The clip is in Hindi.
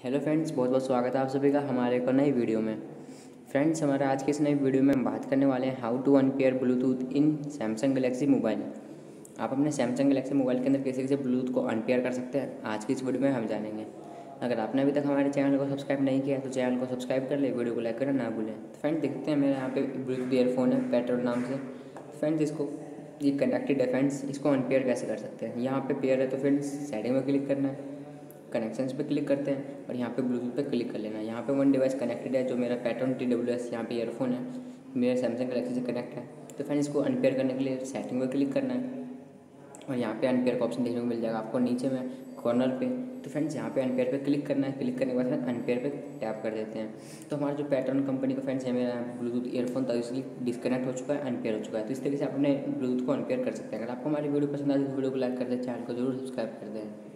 हेलो फ्रेंड्स, बहुत बहुत स्वागत है आप सभी का हमारे एक नई वीडियो में। फ्रेंड्स, हमारा आज की इस नई वीडियो में हम बात करने वाले हैं how to unpair Bluetooth in Samsung Galaxy mobile. आप अपने सैमसंग गैलेक्सी मोबाइल के अंदर कैसे कैसे ब्लूटूथ को अनपेयर कर सकते हैं, आज की इस वीडियो में हम जानेंगे। अगर आपने अभी तक हमारे चैनल को सब्सक्राइब नहीं किया तो चैनल को सब्सक्राइब कर ले, वीडियो को लाइक करना ना भूलें। तो फ्रेंड्स, देखते हैं मेरे यहाँ पे ब्लूटूथ ईयरफोन है पेट्रोल नाम से। फ्रेंड्स, इसको ये कनेक्टेड है। फ्रेंड्स, इसको अनपेयर कैसे कर सकते हैं। यहाँ पे पेयर है तो फ्रेंड्स सेटिंग में क्लिक करना है, कनेक्शंस पे क्लिक करते हैं और यहाँ पे ब्लूटूथ पे क्लिक कर लेना है। यहाँ पे वन डिवाइस कनेक्टेड है जो मेरा पैटर्न TWS यहाँ पे ईयरफोन है, मेरा सैमसंग गैलेक्सी से कनेक्ट है। तो फ्रेंड्स, इसको अनपेयर करने के लिए सेटिंग पे क्लिक करना है और यहाँ पे अनपेयर का ऑप्शन देखने को मिल जाएगा आपको नीचे में कॉर्नर पे। तो फ्रेंड्स, यहाँ पे अनपेयर पे क्लिक करना है। क्लिक करने के बाद अनपेयर पे टैप कर देते हैं। तो हमारा जो पैटर्न कंपनी का फ्रेंड्स है, मेरा ब्लूटूथ ईयरफोन था, इसलिए डिस्कनेक्ट हो चुका है, अनपेयर हो चुका है। तो इस तरीके से आप अपने ब्लूटूथ को अनपेयर कर सकते हैं। अगर आपको हमारी वीडियो पसंद आए तो वीडियो को लाइक कर दें, चैनल को जरूर सब्सक्राइब कर दें।